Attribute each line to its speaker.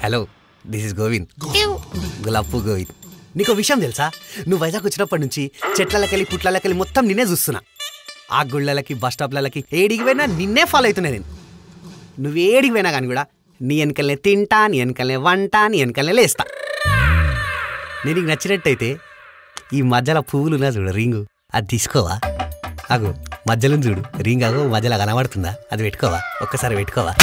Speaker 1: Hello, this is Govind, Gulab Govind. నీకు విషయం తెలుసా? నువ్వు వైజాగ్ వచ్చినప్పటి నుంచి చెట్లకెళ్ళి పుట్లకెళ్ళి మొత్తం నిన్నే చూస్తున్నా. ఆ గుళ్ళకి బస్ స్టాప్లకి ఏడికి పోయినా నిన్నే ఫాలో అవుతున్నా నేను. నువ్వు ఏడికి పోయినా కానీ కూడా నీ వెనకలనే తింటా, నీ వెనకలనే వంట, నీ వెనకలనే లేస్తా. నేను నీకు నచ్చినట్టయితే ఈ మధ్యలో పువ్వులు ఉన్నా చూడు, రింగు, అది తీసుకోవా? అగో మధ్యలో చూడు రింగ్, అగో మధ్యలో కనబడుతుందా? అది పెట్టుకోవా? ఒక్కసారి పెట్టుకోవా?